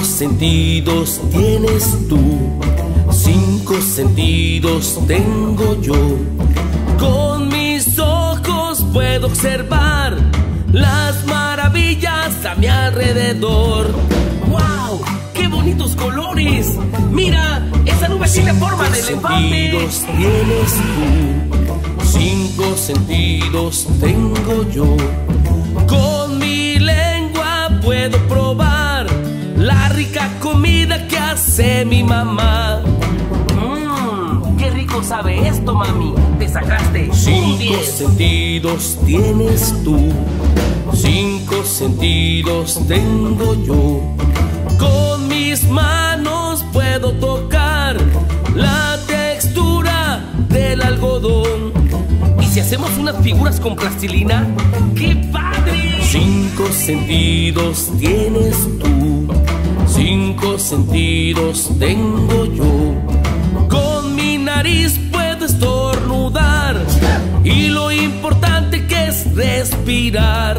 sentidos tienes tú, 5 sentidos tengo yo. Con mis ojos puedo observar las maravillas a mi alrededor. ¡Wow! ¡Qué bonitos colores! ¡Mira! ¡Esa nube tiene forma de elefante! 5 sentidos tienes tú, 5 sentidos tengo yo. Con mi lengua puedo probar la rica comida que hace mi mamá. ¡Qué rico sabe esto, mami! Te sacaste 5 sentidos tienes tú, 5 sentidos tengo yo. Con mis manos puedo tocar la textura del algodón. ¿Y si hacemos unas figuras con plastilina? ¡Qué padre! 5 sentidos tienes tú, 5 sentidos tengo yo. Con mi nariz puedo estornudar y lo importante que es respirar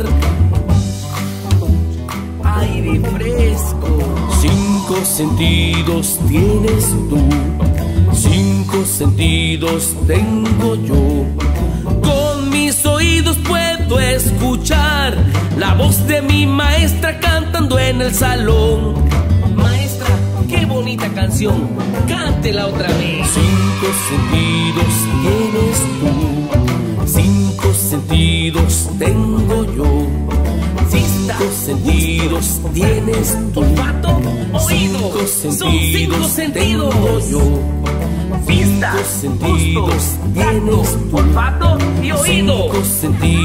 aire fresco. 5 sentidos tienes tú, 5 sentidos tengo yo. Con mis oídos puedo escuchar la voz de mi maestra cantando en el salón. Maestra, qué bonita canción, cántela otra vez. 5 sentidos tienes tú, 5 sentidos tengo yo. 5 sentidos tienes tú, olfato, oído, 5 sentidos tengo yo. Vista, 5 sentidos tienes tú, olfato y oído. 5